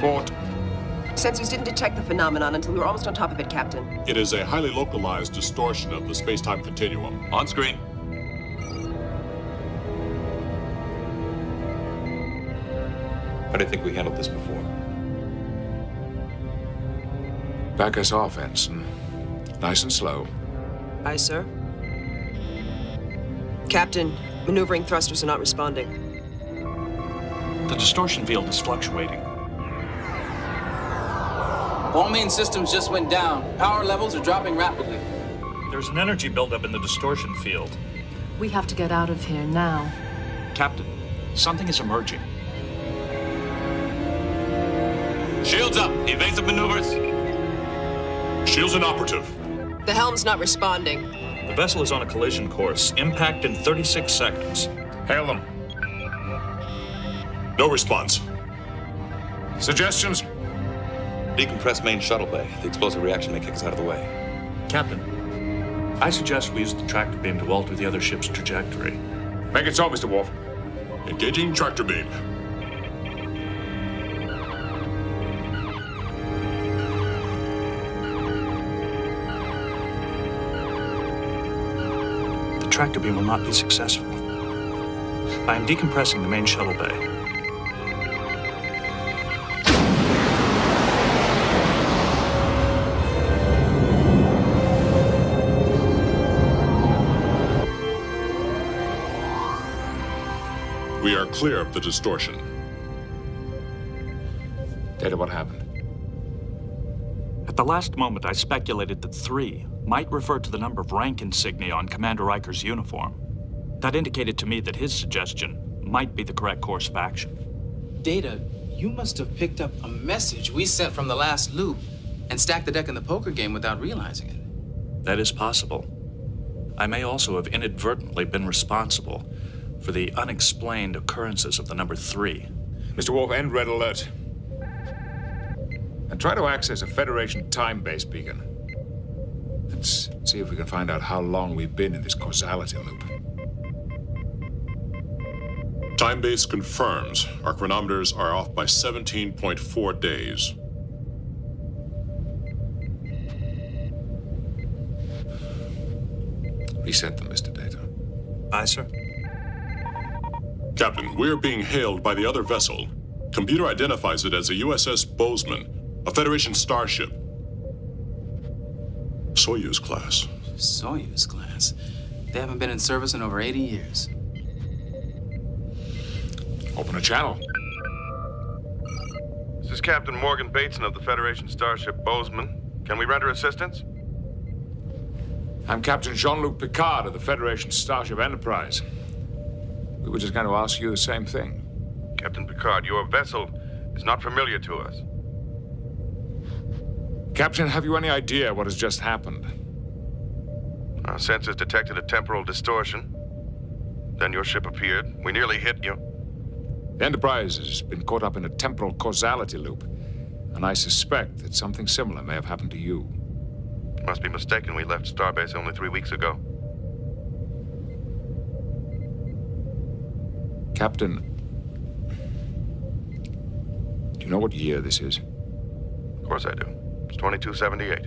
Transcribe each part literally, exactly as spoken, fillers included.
Report. Sensors didn't detect the phenomenon until we were almost on top of it, Captain. It is a highly localized distortion of the space-time continuum. On screen. How do you think we handled this before? Back us off, Ensign. Nice and slow. Aye, sir. Captain, maneuvering thrusters are not responding. The distortion field is fluctuating. All main systems just went down. Power levels are dropping rapidly. There's an energy buildup in the distortion field. We have to get out of here now. Captain, something is emerging. Shields up. Evasive maneuvers. Shields inoperative. The helm's not responding. The vessel is on a collision course. Impact in thirty-six seconds. Hail them. No response. Suggestions? Decompress main shuttle bay. The explosive reaction may kick us out of the way. Captain, I suggest we use the tractor beam to alter the other ship's trajectory. Make it so, Mister Worf. Engaging tractor beam. The tractor beam will not be successful. I am decompressing the main shuttle bay. We are clear of the distortion. Data, what happened? At the last moment, I speculated that three might refer to the number of rank insignia on Commander Riker's uniform. That indicated to me that his suggestion might be the correct course of action. Data, you must have picked up a message we sent from the last loop and stacked the deck in the poker game without realizing it. That is possible. I may also have inadvertently been responsible for the unexplained occurrences of the number three. Mister Worf, end red alert. And try to access a Federation time-based beacon. Let's see if we can find out how long we've been in this causality loop. Time base confirms our chronometers are off by seventeen point four days. Reset them, Mister Data. Aye, sir. Captain, we're being hailed by the other vessel. Computer identifies it as a U S S Bozeman, a Federation starship. Soyuz class. Soyuz class. They haven't been in service in over eighty years. Open a channel. This is Captain Morgan Bateson of the Federation starship Bozeman. Can we render assistance? I'm Captain Jean-Luc Picard of the Federation starship Enterprise. We were just going to ask you the same thing. Captain Picard, your vessel is not familiar to us. Captain, have you any idea what has just happened? Our sensors detected a temporal distortion. Then your ship appeared. We nearly hit you. The Enterprise has been caught up in a temporal causality loop, and I suspect that something similar may have happened to you. Must be mistaken. We left Starbase only three weeks ago. Captain, do you know what year this is? Of course I do. It's twenty-two seventy-eight.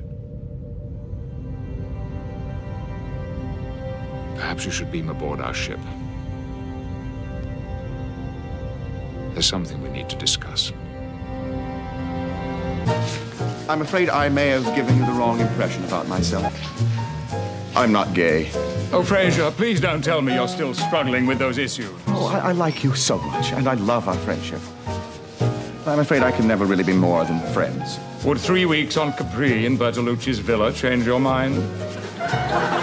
Perhaps you should beam aboard our ship. There's something we need to discuss. I'm afraid I may have given you the wrong impression about myself. I'm not gay. Oh, Fraser, please don't tell me you're still struggling with those issues. Oh, I, I like you so much, and I love our friendship. But I'm afraid I can never really be more than friends. Would three weeks on Capri in Bertolucci's villa change your mind?